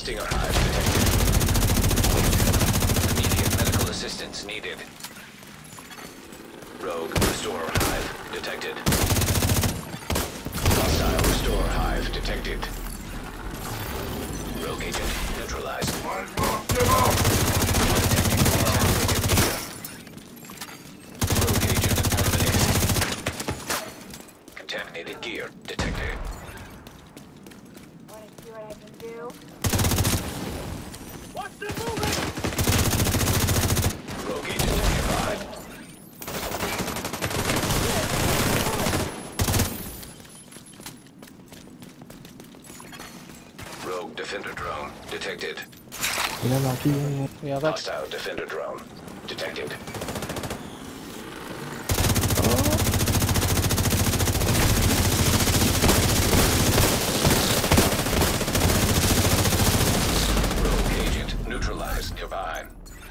Stinger hive detected. Immediate medical assistance needed. Rogue restore hive detected. Hostile restore hive detected. Rogue agent neutralized. Detecting rogue agent eliminated. Contaminated gear detected. Want to see what I can do? Watch them moving! Rogue agent nearby. Rogue defender drone detected. Hostile defender drone detected. Rogue agent neutralized nearby.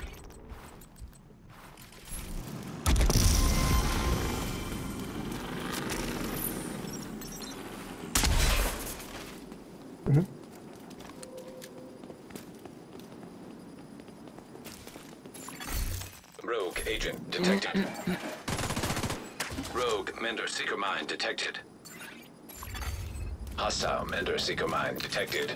Rogue agent detected. Rogue Mender Seeker Mine detected. Hostile Mender Seeker Mine detected.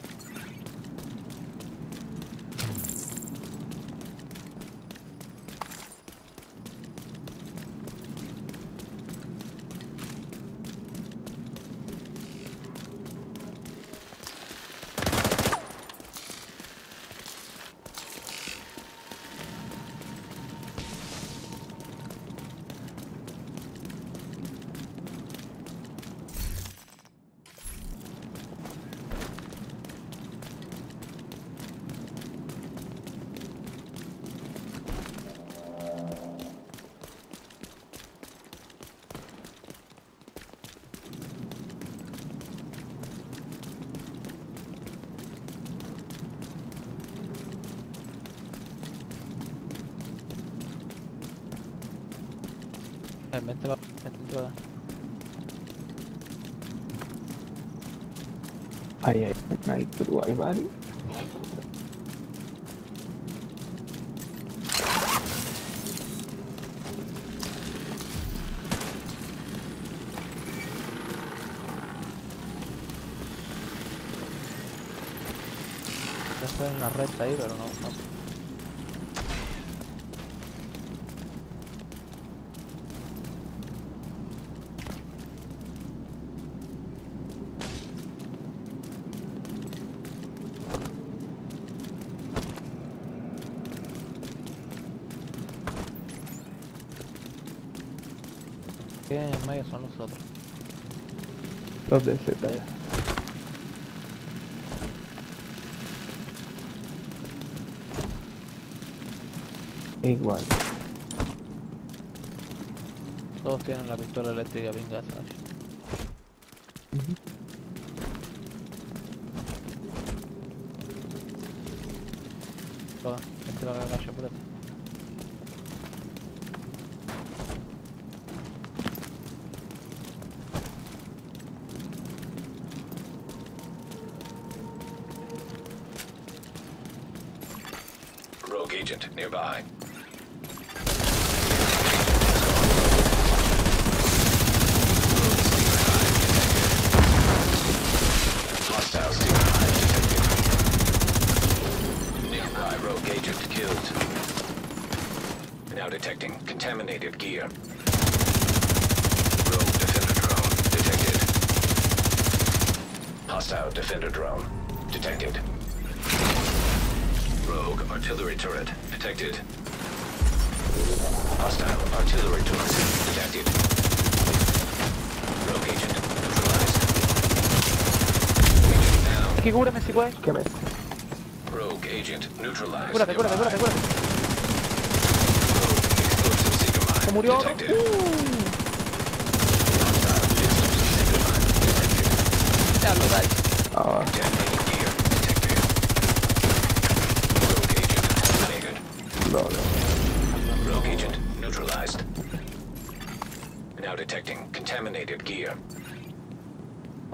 Mételo, mételo. Ahí, tú, ahí, vale. Estoy en la recta ahí, pero no. Que en medio son los otros. Los de Z. Igual. Todos tienen la pistola eléctrica bien gasada. Toda, este va a cagar yo por aquí. Rogue agent nearby. Hostile Stinger hive detected. Nearby rogue agent killed. Now detecting contaminated gear. Rogue defender drone detected. Hostile defender drone detected. Rogue artillery turret detected. Hostile artillery turret detected. Rogue agent neutralized. Agent down. Aquí, cúbreme si puedes. ¿Qué ves? Rogue agent neutralized. Cúrate. Rogue explosive seeker mine Se murió. detected. Hostile explosive seeker mine detected. Ya lo dais. Ah, Contaminated gear detected. Rogue agent eliminated. no. Rogue agent neutralized. Now detecting contaminated gear.